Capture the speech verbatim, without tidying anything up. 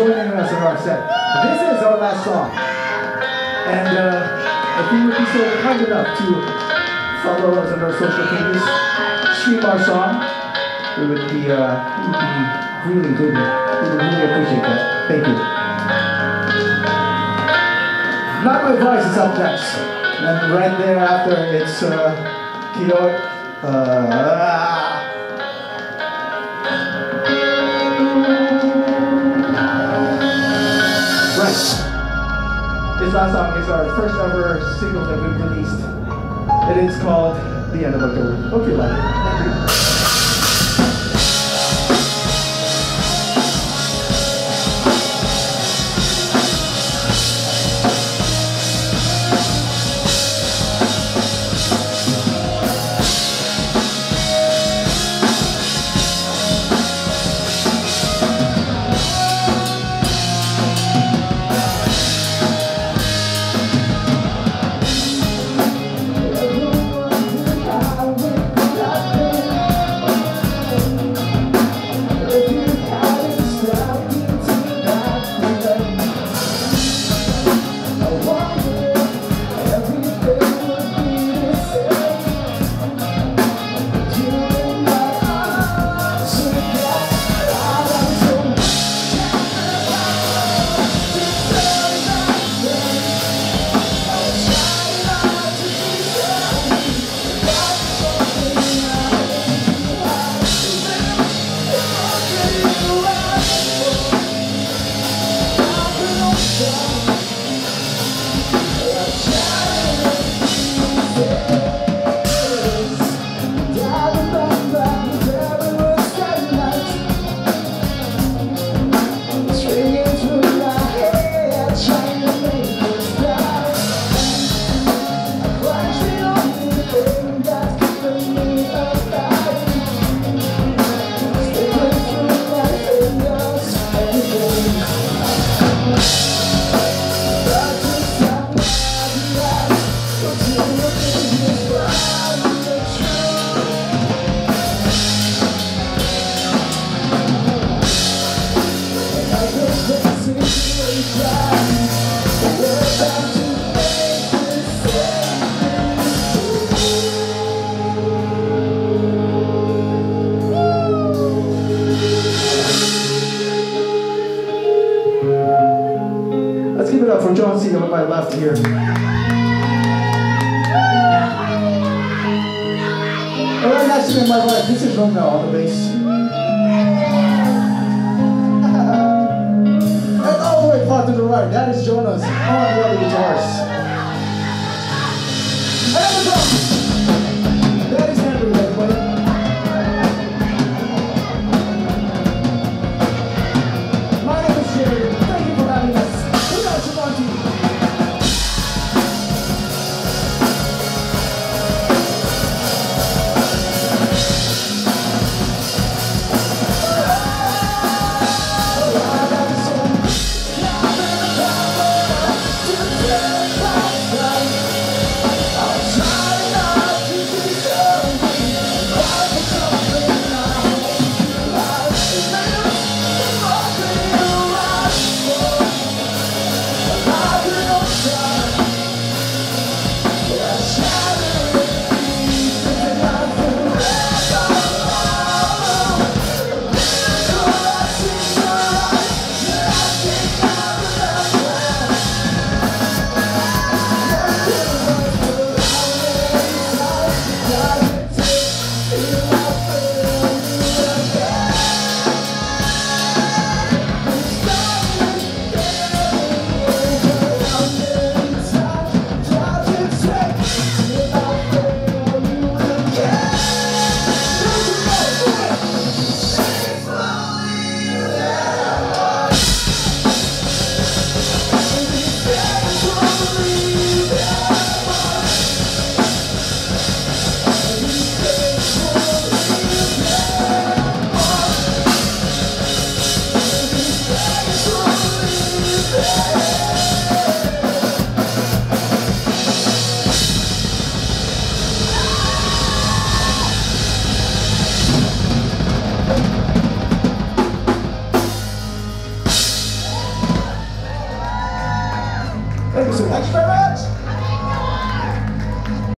joining us in our set. This is our last song. And uh, if you would be so kind enough to follow us on our social pages, stream our song, we would be, uh, we would be really good. We would really appreciate that. Thank you. Not My Voice is up next. And right there after, it's uh, Kyo. Uh, This last song is our first ever single that we've released. And it's called The End of October. Hope you like it. Thank you. Let's give it up for John C. on my left here. And right next to me on my right, this is Romeo on the bass. And all the way far to the right, that is Jonas on the other guitars. And the drums, that is Henry, everybody. Try not Thank you so much. Thank you very much.